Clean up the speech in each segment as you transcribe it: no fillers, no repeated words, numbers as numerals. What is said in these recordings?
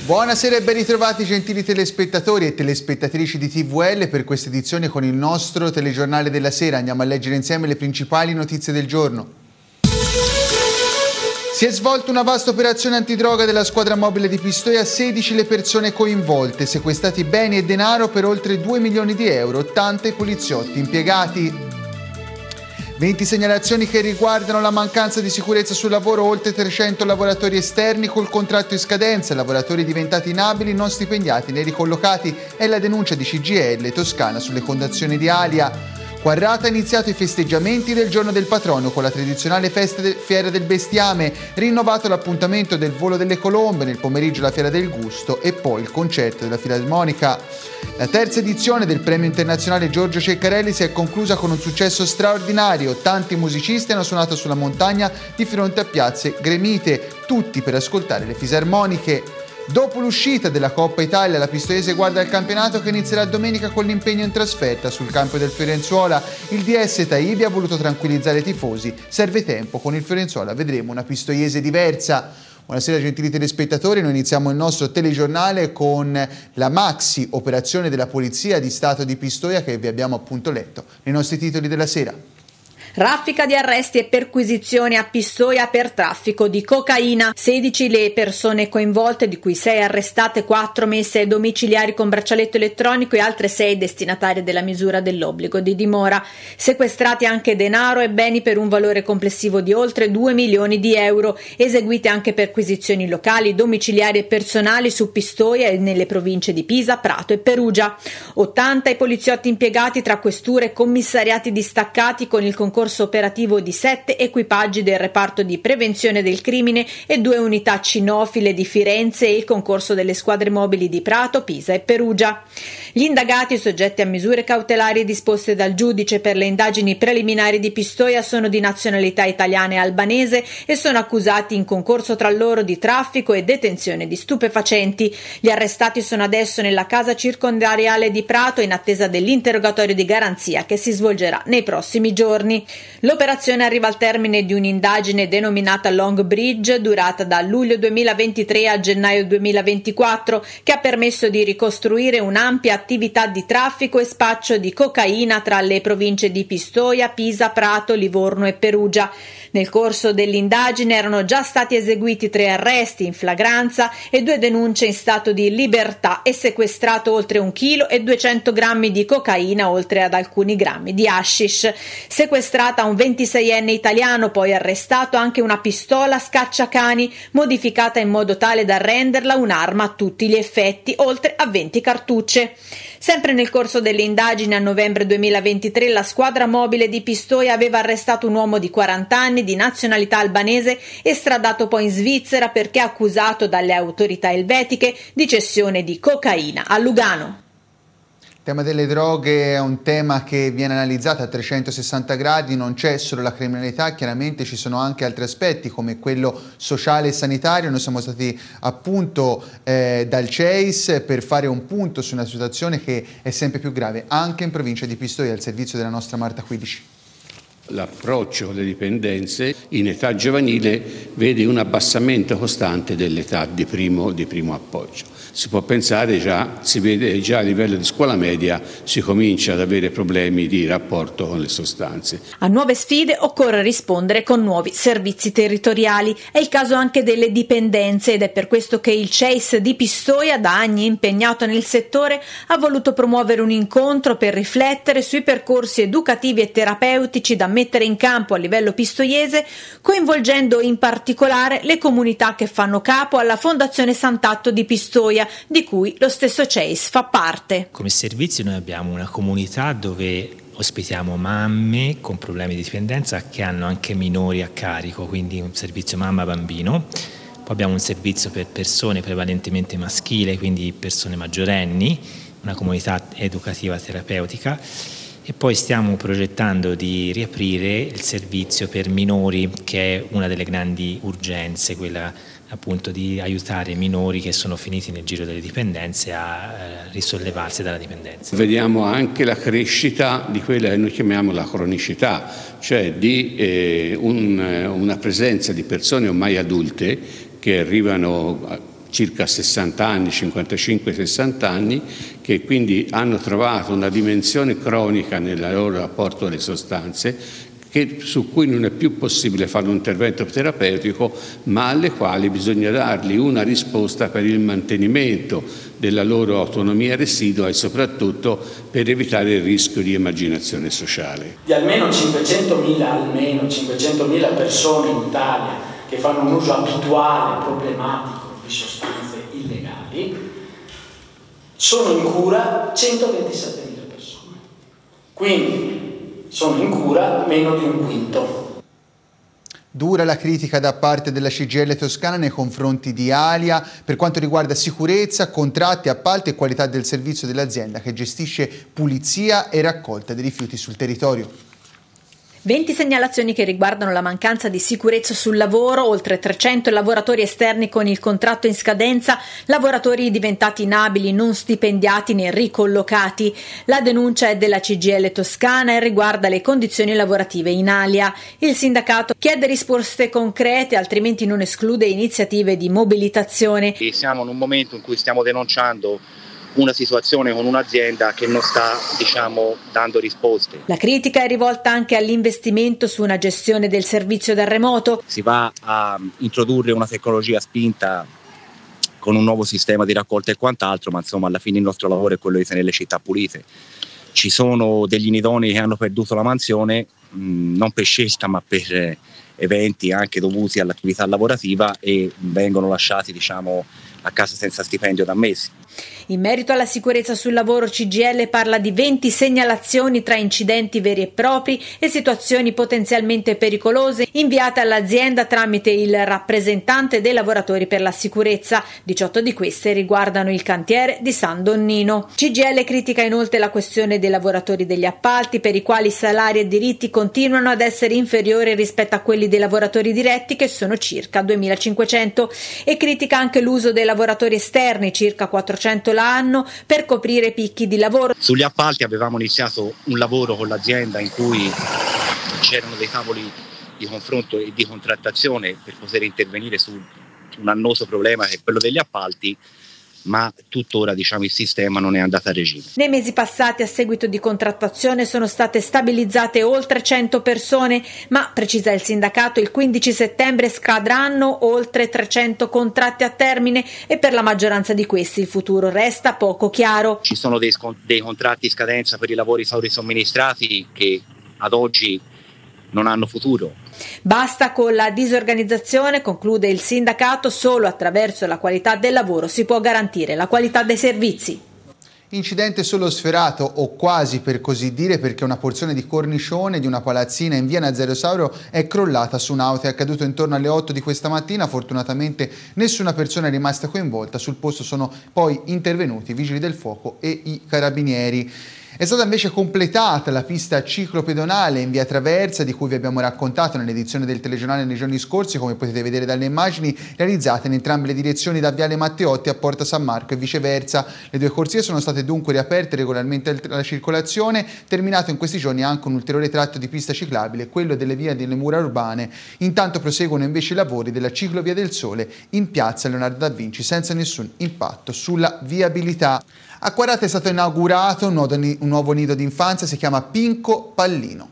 Buonasera e ben ritrovati gentili telespettatori e telespettatrici di TVL per questa edizione con il nostro telegiornale della sera. Andiamo a leggere insieme le principali notizie del giorno. Si è svolta una vasta operazione antidroga della squadra mobile di Pistoia, 16 le persone coinvolte, sequestrati beni e denaro per oltre 2 milioni di euro, 80 i poliziotti impiegati. 20 segnalazioni che riguardano la mancanza di sicurezza sul lavoro, oltre 300 lavoratori esterni col contratto in scadenza, lavoratori diventati inabili, non stipendiati né ricollocati, e la denuncia di CGIL Toscana sulle condizioni di Alia. Quarrata ha iniziato i festeggiamenti del giorno del patrono con la tradizionale fiera del bestiame, rinnovato l'appuntamento del volo delle colombe, nel pomeriggio la fiera del gusto e poi il concerto della filarmonica. La terza edizione del premio internazionale Giorgio Ceccarelli si è conclusa con un successo straordinario. Tanti musicisti hanno suonato sulla montagna di fronte a piazze gremite, tutti per ascoltare le fisarmoniche. Dopo l'uscita della Coppa Italia, la pistoiese guarda al campionato che inizierà domenica con l'impegno in trasferta sul campo del Fiorenzuola. Il DS Taibi ha voluto tranquillizzare i tifosi. Serve tempo, con il Fiorenzuola vedremo una pistoiese diversa. Buonasera gentili telespettatori, noi iniziamo il nostro telegiornale con la maxi operazione della Polizia di Stato di Pistoia che vi abbiamo appunto letto nei nostri titoli della sera. Raffica di arresti e perquisizioni a Pistoia per traffico di cocaina. 16 le persone coinvolte, di cui 6 arrestate, 4 messe ai domiciliari con braccialetto elettronico e altre 6 destinatarie della misura dell'obbligo di dimora. Sequestrati anche denaro e beni per un valore complessivo di oltre 2 milioni di euro. Eseguite anche perquisizioni locali, domiciliari e personali su Pistoia e nelle province di Pisa, Prato e Perugia. 80 i poliziotti impiegati tra questure e commissariati distaccati con il concorso operativo di 7 equipaggi del reparto di prevenzione del crimine e 2 unità cinofile di Firenze e il concorso delle squadre mobili di Prato, Pisa e Perugia. Gli indagati soggetti a misure cautelari disposte dal giudice per le indagini preliminari di Pistoia sono di nazionalità italiana e albanese e sono accusati in concorso tra loro di traffico e detenzione di stupefacenti. Gli arrestati sono adesso nella casa circondariale di Prato in attesa dell'interrogatorio di garanzia che si svolgerà nei prossimi giorni. L'operazione arriva al termine di un'indagine denominata Long Bridge, durata da luglio 2023 a gennaio 2024, che ha permesso di ricostruire un'ampia attività di traffico e spaccio di cocaina tra le province di Pistoia, Pisa, Prato, Livorno e Perugia. Nel corso dell'indagine erano già stati eseguiti 3 arresti in flagranza e 2 denunce in stato di libertà e sequestrato oltre 1 chilo e 200 grammi di cocaina, oltre ad alcuni grammi di hashish. Sequestrata un 26enne italiano, poi arrestato anche una pistola scacciacani modificata in modo tale da renderla un'arma a tutti gli effetti, oltre a 20 cartucce. Sempre nel corso delle indagini a novembre 2023 la squadra mobile di Pistoia aveva arrestato un uomo di 40 anni di nazionalità albanese, estradato poi in Svizzera perché accusato dalle autorità elvetiche di cessione di cocaina a Lugano. Il tema delle droghe è un tema che viene analizzato a 360 gradi, non c'è solo la criminalità, chiaramente ci sono anche altri aspetti come quello sociale e sanitario. Noi siamo stati appunto dal CEIS per fare un punto su una situazione che è sempre più grave anche in provincia di Pistoia, al servizio della nostra Marta Quidici. L'approccio alle dipendenze in età giovanile vede un abbassamento costante dell'età di primo appoggio. Si può pensare si vede già a livello di scuola media, si comincia ad avere problemi di rapporto con le sostanze. A nuove sfide occorre rispondere con nuovi servizi territoriali. È il caso anche delle dipendenze ed è per questo che il CEIS di Pistoia, da anni impegnato nel settore, ha voluto promuovere un incontro per riflettere sui percorsi educativi e terapeutici da mettere in campo a livello pistoiese, coinvolgendo in particolare le comunità che fanno capo alla Fondazione Sant'Atto di Pistoia, di cui lo stesso CEIS fa parte. Come servizio noi abbiamo una comunità dove ospitiamo mamme con problemi di dipendenza che hanno anche minori a carico, quindi un servizio mamma-bambino. Poi abbiamo un servizio per persone prevalentemente maschile, quindi persone maggiorenni, una comunità educativa terapeutica. E poi stiamo progettando di riaprire il servizio per minori, che è una delle grandi urgenze, quella appunto di aiutare i minori che sono finiti nel giro delle dipendenze a risollevarsi dalla dipendenza. Vediamo anche la crescita di quella che noi chiamiamo la cronicità, cioè di una presenza di persone ormai adulte che arrivano circa 60 anni, 55-60 anni, che quindi hanno trovato una dimensione cronica nel loro rapporto alle sostanze, su cui non è più possibile fare un intervento terapeutico, ma alle quali bisogna dargli una risposta per il mantenimento della loro autonomia residua e soprattutto per evitare il rischio di emarginazione sociale. Di almeno 500.000 persone in Italia che fanno un uso abituale, problematico di sostanze illegali, sono in cura 127.000 persone. Quindi sono in cura meno di un quinto. Dura la critica da parte della CGIL Toscana nei confronti di Alia per quanto riguarda sicurezza, contratti, appalti e qualità del servizio dell'azienda che gestisce pulizia e raccolta dei rifiuti sul territorio. 20 segnalazioni che riguardano la mancanza di sicurezza sul lavoro, oltre 300 lavoratori esterni con il contratto in scadenza, lavoratori diventati inabili, non stipendiati né ricollocati. La denuncia è della CGIL Toscana e riguarda le condizioni lavorative in Alia. Il sindacato chiede risposte concrete, altrimenti non esclude iniziative di mobilitazione. E siamo in un momento in cui stiamo denunciando una situazione con un'azienda che non sta, dando risposte. La critica è rivolta anche all'investimento su una gestione del servizio da remoto. Si va a introdurre una tecnologia spinta con un nuovo sistema di raccolta e quant'altro, ma insomma alla fine il nostro lavoro è quello di tenere le città pulite. Ci sono degli inidonei che hanno perduto la mansione, non per scelta ma per eventi anche dovuti all'attività lavorativa, e vengono lasciati a casa senza stipendio da mesi. In merito alla sicurezza sul lavoro, CGIL parla di 20 segnalazioni tra incidenti veri e propri e situazioni potenzialmente pericolose inviate all'azienda tramite il rappresentante dei lavoratori per la sicurezza. 18 di queste riguardano il cantiere di San Donnino. CGIL critica inoltre la questione dei lavoratori degli appalti, per i quali salari e diritti continuano ad essere inferiori rispetto a quelli dei lavoratori diretti, che sono circa 2.500, e critica anche l'uso dei lavoratori esterni, circa 400 l'anno, per coprire picchi di lavoro. Sugli appalti avevamo iniziato un lavoro con l'azienda in cui c'erano dei tavoli di confronto e di contrattazione per poter intervenire su un annoso problema che è quello degli appalti, ma tuttora il sistema non è andato a regime. Nei mesi passati, a seguito di contrattazione, sono state stabilizzate oltre 100 persone, ma, precisa il sindacato, il 15 settembre scadranno oltre 300 contratti a termine e per la maggioranza di questi il futuro resta poco chiaro. Ci sono dei contratti in scadenza per i lavori somministrati che ad oggi non hanno futuro. Basta con la disorganizzazione, conclude il sindacato, solo attraverso la qualità del lavoro si può garantire la qualità dei servizi. Incidente solo sferato, o quasi per così dire, perché una porzione di cornicione di una palazzina in via Nazario è crollata su un'auto. È accaduto intorno alle 8 di questa mattina. Fortunatamente nessuna persona è rimasta coinvolta. Sul posto sono poi intervenuti i vigili del fuoco e i carabinieri. È stata invece completata la pista ciclopedonale in via Traversa, di cui vi abbiamo raccontato nell'edizione del telegiornale nei giorni scorsi, come potete vedere dalle immagini realizzate in entrambe le direzioni da viale Matteotti a Porta San Marco e viceversa. Le due corsie sono state dunque riaperte regolarmente alla circolazione. Terminato in questi giorni anche un ulteriore tratto di pista ciclabile, quello delle vie delle mura urbane. Intanto proseguono invece i lavori della ciclovia del Sole in piazza Leonardo da Vinci, senza nessun impatto sulla viabilità. A Quarata è stato inaugurato un nuovo nido d'infanzia, si chiama Pinco Pallino.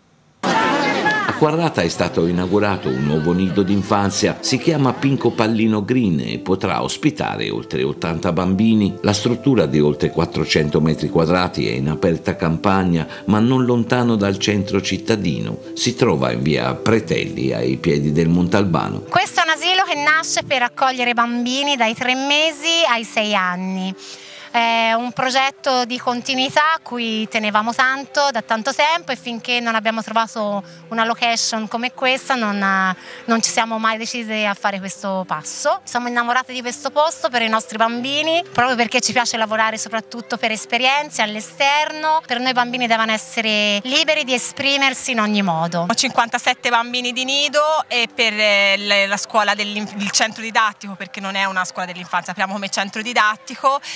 A Quarata è stato inaugurato un nuovo nido d'infanzia, si chiama Pinco Pallino Green e potrà ospitare oltre 80 bambini. La struttura di oltre 400 metri quadrati è in aperta campagna, ma non lontano dal centro cittadino. Si trova in via Pretelli, ai piedi del Montalbano. Questo è un asilo che nasce per accogliere bambini dai 3 mesi ai 6 anni. È un progetto di continuità a cui tenevamo tanto da tanto tempo, e finché non abbiamo trovato una location come questa non ci siamo mai decisi a fare questo passo. Siamo innamorati di questo posto per i nostri bambini, proprio perché ci piace lavorare soprattutto per esperienze all'esterno. Per noi i bambini devono essere liberi di esprimersi in ogni modo. Ho 57 bambini di nido, e per la scuola il centro didattico, perché non è una scuola dell'infanzia, apriamo come centro didattico. I bambini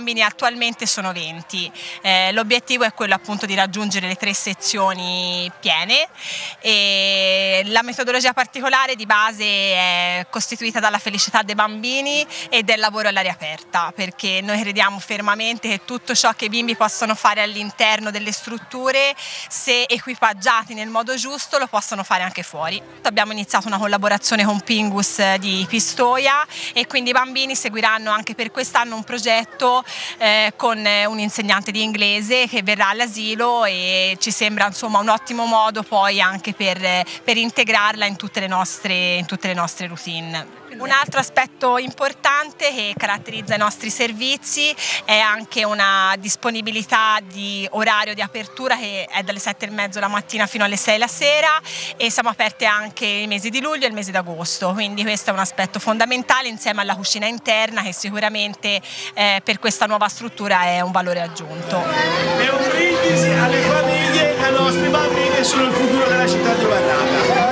bambini attualmente sono 20. L'obiettivo è quello appunto di raggiungere le 3 sezioni piene, e la metodologia particolare di base è costituita dalla felicità dei bambini e del lavoro all'aria aperta, perché noi crediamo fermamente che tutto ciò che i bimbi possono fare all'interno delle strutture, se equipaggiati nel modo giusto, lo possono fare anche fuori. Abbiamo iniziato una collaborazione con Pingus di Pistoia, e quindi i bambini seguiranno anche per quest'anno un progetto con un insegnante di inglese che verrà all'asilo, e ci sembra insomma un ottimo modo poi anche per integrarla in tutte le nostre routine. Un altro aspetto importante che caratterizza i nostri servizi è anche una disponibilità di orario di apertura che è dalle 7:30 la mattina fino alle 6 la sera, e siamo aperte anche i mesi di luglio e il mese d'agosto, quindi questo è un aspetto fondamentale insieme alla cucina interna, che sicuramente per questa nuova struttura è un valore aggiunto. È un brindisi alle famiglie, ai nostri bambini, sono il futuro della città di Quarrata.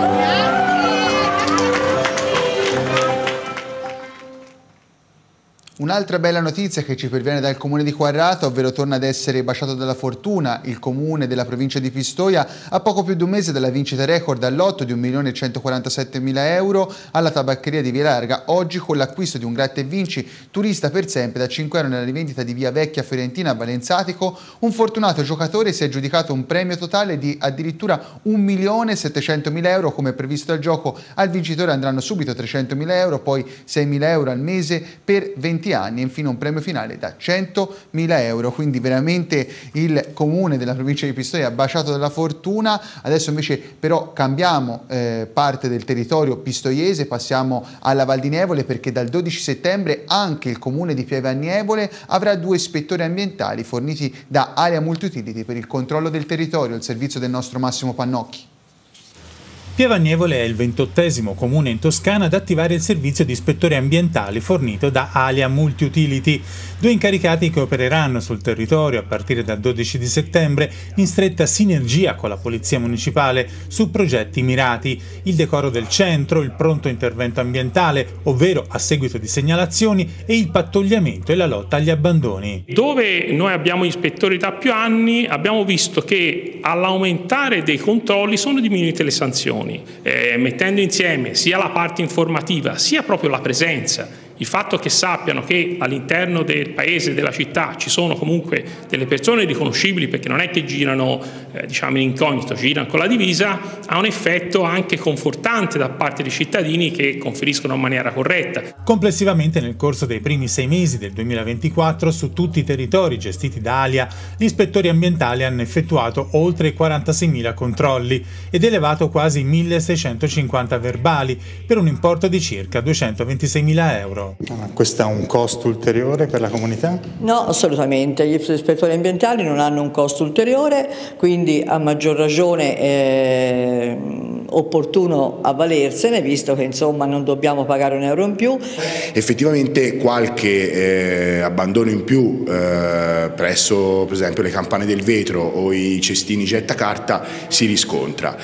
Un'altra bella notizia che ci perviene dal comune di Quarrata, ovvero torna ad essere baciato dalla fortuna. Il comune della provincia di Pistoia, a poco più di un mese dalla vincita record al lotto di 1.147.000 euro alla tabaccheria di Via Larga, oggi con l'acquisto di un gratta e vinci turista per sempre da 5 euro nella rivendita di via Vecchia Fiorentina a Valenzatico, un fortunato giocatore si è aggiudicato un premio totale di addirittura 1.700.000 euro. Come previsto dal gioco, al vincitore andranno subito 300.000 euro, poi 6.000 euro al mese per 20 anni e infine un premio finale da 100.000 euro. Quindi veramente il comune della provincia di Pistoia ha baciato dalla fortuna. Adesso invece però cambiamo parte del territorio pistoiese, passiamo alla Val di Nievole, perché dal 12 settembre anche il comune di Pieve a Nievole avrà 2 ispettori ambientali forniti da Alia Multiutility per il controllo del territorio, il servizio del nostro Massimo Pannocchi. Pieve a Nievole è il 28° comune in Toscana ad attivare il servizio di ispettori ambientali fornito da Alia Multiutility, 2 incaricati che opereranno sul territorio a partire dal 12 di settembre in stretta sinergia con la Polizia Municipale su progetti mirati: il decoro del centro, il pronto intervento ambientale, ovvero a seguito di segnalazioni, e il pattugliamento e la lotta agli abbandoni. Dove noi abbiamo ispettori da più anni, abbiamo visto che all'aumentare dei controlli sono diminuite le sanzioni. Mettendo insieme sia la parte informativa sia proprio la presenza, il fatto che sappiano che all'interno del paese, della città, ci sono comunque delle persone riconoscibili, perché non è che girano in incognito, girano con la divisa, ha un effetto anche confortante da parte dei cittadini che conferiscono in maniera corretta. Complessivamente nel corso dei primi 6 mesi del 2024 su tutti i territori gestiti da Alia, gli ispettori ambientali hanno effettuato oltre 46.000 controlli ed elevato quasi 1.650 verbali per un importo di circa 226.000 euro. Questo ha un costo ulteriore per la comunità? No, assolutamente. Gli ispettori ambientali non hanno un costo ulteriore, quindi a maggior ragione è opportuno avvalersene, visto che insomma non dobbiamo pagare €1 in più. Effettivamente qualche abbandono in più presso per esempio le campane del vetro o i cestini gettacarta si riscontra.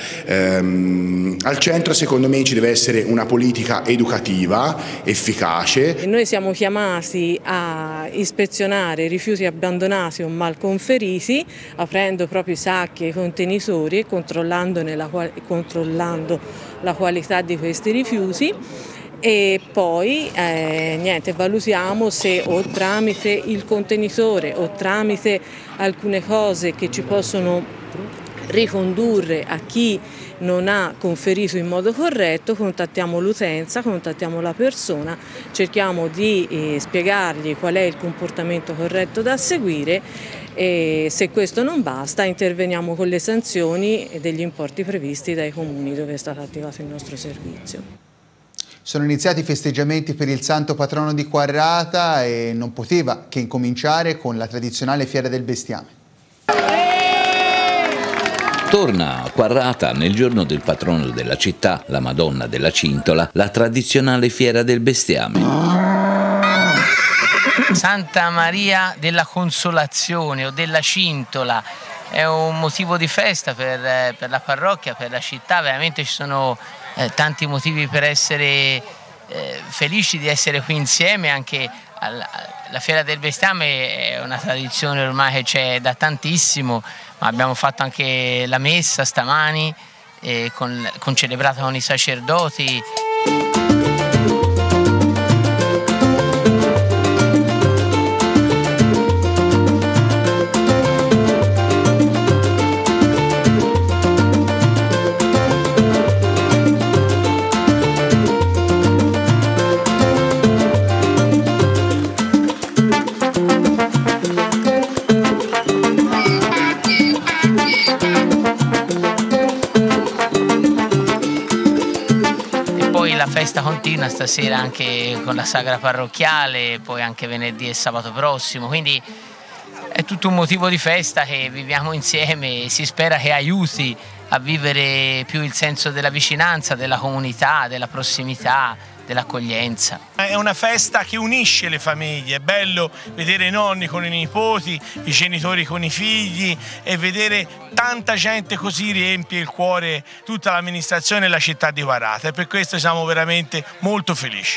Al centro secondo me ci deve essere una politica educativa efficace. Noi siamo chiamati a ispezionare i rifiuti abbandonati o mal conferiti, aprendo proprio i sacchi e i contenitori e controllando la qualità di questi rifiuti, e poi valutiamo se o tramite il contenitore o tramite alcune cose che ci possono ricondurre a chi non ha conferito in modo corretto, contattiamo l'utenza, contattiamo la persona, cerchiamo di spiegargli qual è il comportamento corretto da seguire, e se questo non basta interveniamo con le sanzioni e degli importi previsti dai comuni dove è stato attivato il nostro servizio. Sono iniziati i festeggiamenti per il santo patrono di Quarrata e non poteva che incominciare con la tradizionale fiera del bestiame. Torna a Quarrata, nel giorno del patrono della città, la Madonna della Cintola, la tradizionale fiera del bestiame. Santa Maria della Consolazione o della Cintola è un motivo di festa per la parrocchia, per la città. Veramente ci sono tanti motivi per essere felici di essere qui insieme, anche La fiera del bestiame è una tradizione ormai che c'è da tantissimo, ma abbiamo fatto anche la messa stamani, celebrata con i sacerdoti. La festa continua stasera anche con la sagra parrocchiale, poi anche venerdì e sabato prossimo, quindi è tutto un motivo di festa che viviamo insieme e si spera che aiuti a vivere più il senso della vicinanza, della comunità, della prossimità, dell'accoglienza. È una festa che unisce le famiglie, è bello vedere i nonni con i nipoti, i genitori con i figli e vedere tanta gente così riempie il cuore tutta l'amministrazione e la città di Quarata e per questo siamo veramente molto felici.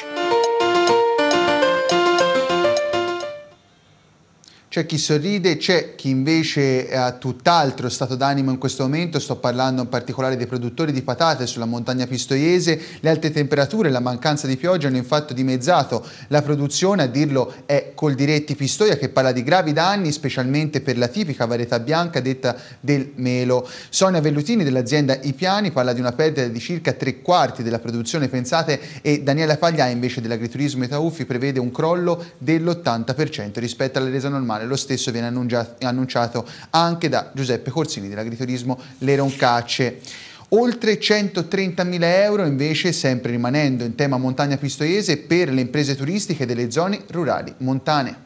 C'è chi sorride, c'è chi invece ha tutt'altro stato d'animo in questo momento. Sto parlando in particolare dei produttori di patate sulla montagna pistoiese. Le alte temperature e la mancanza di pioggia hanno infatti dimezzato la produzione. A dirlo è Coldiretti Pistoia, che parla di gravi danni, specialmente per la tipica varietà bianca detta del melo. Sonia Vellutini dell'azienda I Piani parla di una perdita di circa 3/4 della produzione, pensate, e Daniela Pagliai invece dell'agriturismo Itauffi prevede un crollo dell'80% rispetto alla resa normale. Lo stesso viene annunciato anche da Giuseppe Corsini dell'agriturismo Le Roncacce. Oltre 130.000 euro invece, sempre rimanendo in tema montagna pistoiese, per le imprese turistiche delle zone rurali montane.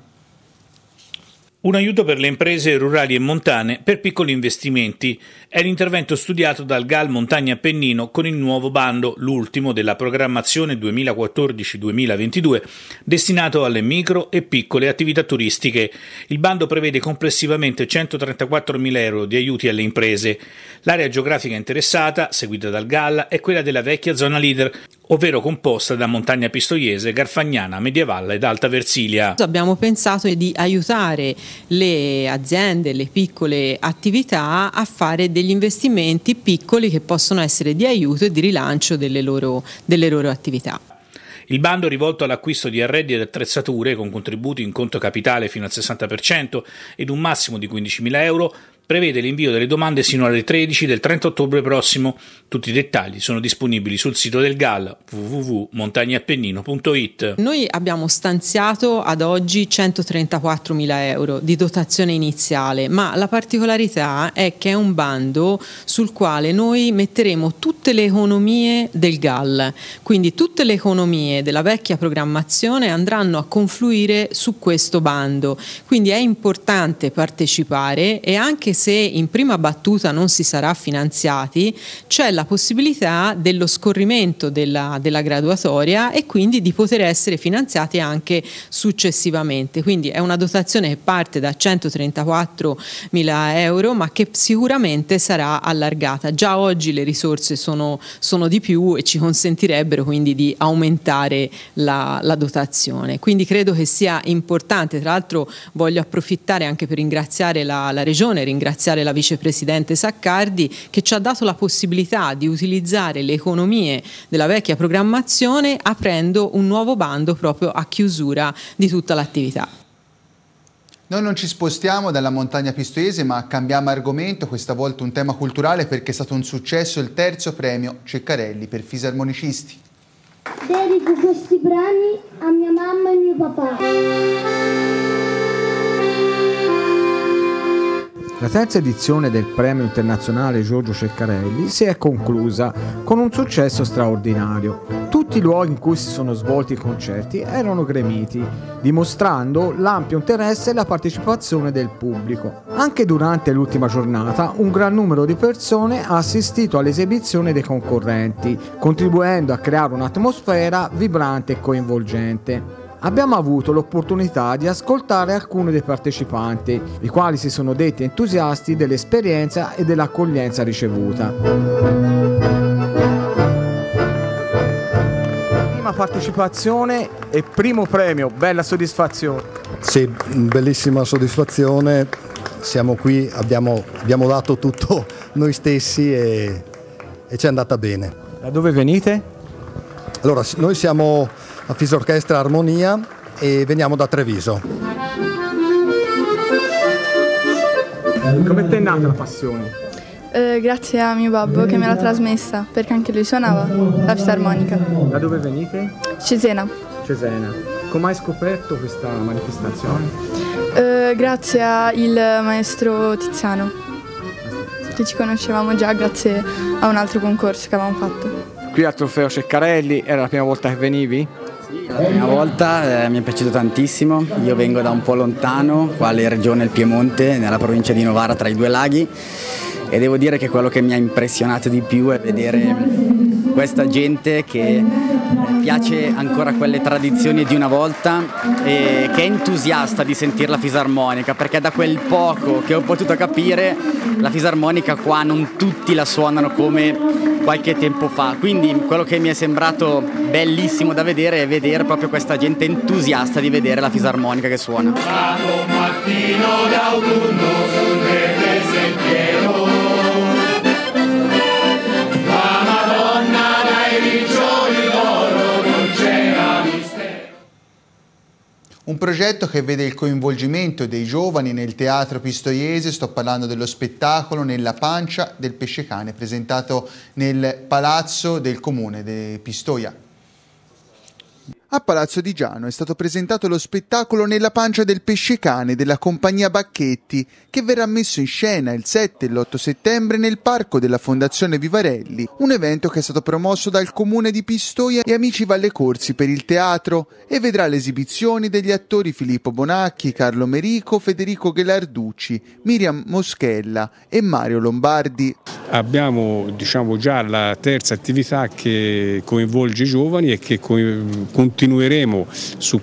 Un aiuto per le imprese rurali e montane per piccoli investimenti. È l'intervento studiato dal GAL Montagna Appennino con il nuovo bando, l'ultimo della programmazione 2014-2022, destinato alle micro e piccole attività turistiche. Il bando prevede complessivamente 134.000 euro di aiuti alle imprese. L'area geografica interessata, seguita dal GAL, è quella della vecchia zona leader, ovvero composta da Montagna Pistoiese, Garfagnana, Mediavalle ed Alta Versilia. Abbiamo pensato di aiutare le aziende, le piccole attività a fare degli investimenti piccoli che possono essere di aiuto e di rilancio delle loro attività. Il bando è rivolto all'acquisto di arredi ed attrezzature con contributi in conto capitale fino al 60% ed un massimo di 15.000 euro, prevede l'invio delle domande sino alle 13 del 30 ottobre prossimo. Tutti i dettagli sono disponibili sul sito del GAL www.montagnappennino.it. Noi abbiamo stanziato ad oggi 134.000 euro di dotazione iniziale, ma la particolarità è che è un bando sul quale noi metteremo tutte le economie del GAL, quindi tutte le economie della vecchia programmazione andranno a confluire su questo bando, quindi è importante partecipare e anche se in prima battuta non si sarà finanziati, c'è la possibilità dello scorrimento della graduatoria e quindi di poter essere finanziati anche successivamente. Quindi è una dotazione che parte da 134.000 euro ma che sicuramente sarà allargata. Già oggi le risorse sono di più e ci consentirebbero quindi di aumentare la dotazione. Quindi credo che sia importante, tra l'altro voglio approfittare anche per ringraziare la Regione, ringraziare la vicepresidente Saccardi che ci ha dato la possibilità di utilizzare le economie della vecchia programmazione aprendo un nuovo bando proprio a chiusura di tutta l'attività. Noi non ci spostiamo dalla montagna pistoiese ma cambiamo argomento, questa volta un tema culturale perché è stato un successo il terzo premio Ceccarelli per fisarmonicisti. Dedico questi brani a mia mamma e mio papà. La terza edizione del Premio Internazionale Giorgio Ceccarelli si è conclusa con un successo straordinario. Tutti i luoghi in cui si sono svolti i concerti erano gremiti, dimostrando l'ampio interesse e la partecipazione del pubblico. Anche durante l'ultima giornata un gran numero di persone ha assistito all'esibizione dei concorrenti, contribuendo a creare un'atmosfera vibrante e coinvolgente. Abbiamo avuto l'opportunità di ascoltare alcuni dei partecipanti, i quali si sono detti entusiasti dell'esperienza e dell'accoglienza ricevuta. partecipazione e primo premio, bella soddisfazione. Sì, bellissima soddisfazione, siamo qui, abbiamo dato tutto noi stessi e ci è andata bene. Da dove venite? Allora, noi siamo a Fisorchestra Armonia e veniamo da Treviso. Come è nata la passione? Grazie a mio babbo che me l'ha trasmessa, perché anche lui suonava la fisarmonica. Da dove venite? Cesena. Cesena. Come hai scoperto questa manifestazione? Grazie al maestro Tiziano, che ci conoscevamo già grazie a un altro concorso che avevamo fatto. Qui al Trofeo Ceccarelli, era la prima volta che venivi? Sì, la prima volta, mi è piaciuto tantissimo. Io vengo da un po' lontano, quale regione il Piemonte, nella provincia di Novara tra i due laghi, e devo dire che quello che mi ha impressionato di più è vedere questa gente che piace ancora quelle tradizioni di una volta e che è entusiasta di sentire la fisarmonica, perché da quel poco che ho potuto capire la fisarmonica qua non tutti la suonano come qualche tempo fa, quindi quello che mi è sembrato bellissimo da vedere è vedere proprio questa gente entusiasta di vedere la fisarmonica che suona. Stato mattino d'autunno sul verde sentiero, la Madonna dai riccioli d'oro non c'era mistero. Un progetto che vede il coinvolgimento dei giovani nel teatro pistoiese. Sto parlando dello spettacolo Nella pancia del pescecane, presentato nel Palazzo del Comune di Pistoia. A Palazzo di Giano è stato presentato lo spettacolo Nella pancia del pescecane della compagnia Bacchetti, che verrà messo in scena il 7 e l'8 settembre nel parco della Fondazione Vivarelli, un evento che è stato promosso dal Comune di Pistoia e Amici Valle Corsi per il teatro e vedrà le esibizioni degli attori Filippo Bonacchi, Carlo Merico, Federico Ghelarducci, Miriam Moschella e Mario Lombardi. Abbiamo già la terza attività che coinvolge i giovani e che continueremo su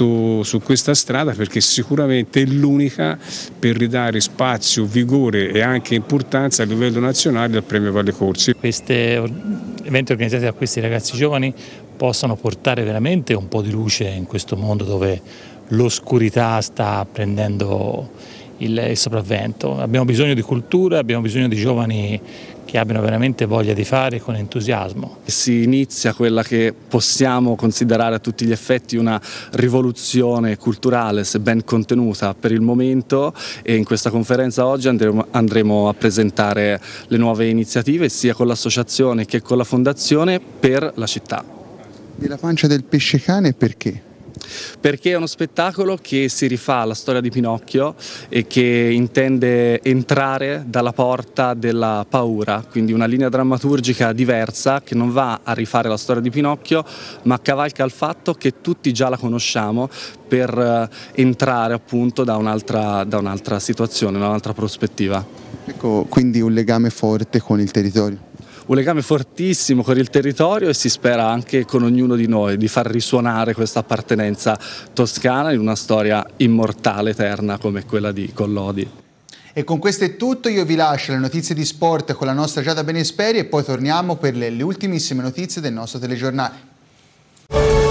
questa strada, perché sicuramente è l'unica per ridare spazio, vigore e anche importanza a livello nazionale al Premio Valle Corsi. Questi eventi organizzati da questi ragazzi giovani possono portare veramente un po' di luce in questo mondo dove l'oscurità sta prendendo il sopravvento. Abbiamo bisogno di cultura, abbiamo bisogno di giovani che abbiano veramente voglia di fare con entusiasmo. Si inizia quella che possiamo considerare a tutti gli effetti una rivoluzione culturale, se ben contenuta per il momento, e in questa conferenza oggi andremo a presentare le nuove iniziative sia con l'associazione che con la fondazione per la città. Nella pancia del pescecane perché? Perché è uno spettacolo che si rifà alla storia di Pinocchio e che intende entrare dalla porta della paura, quindi una linea drammaturgica diversa che non va a rifare la storia di Pinocchio, ma cavalca il fatto che tutti già la conosciamo per entrare appunto da un'altra situazione, da un'altra prospettiva. Ecco, quindi un legame forte con il territorio. Un legame fortissimo con il territorio e si spera anche con ognuno di noi di far risuonare questa appartenenza toscana in una storia immortale, eterna come quella di Collodi. E con questo è tutto, io vi lascio le notizie di sport con la nostra Giada Benesperi e poi torniamo per le ultimissime notizie del nostro telegiornale.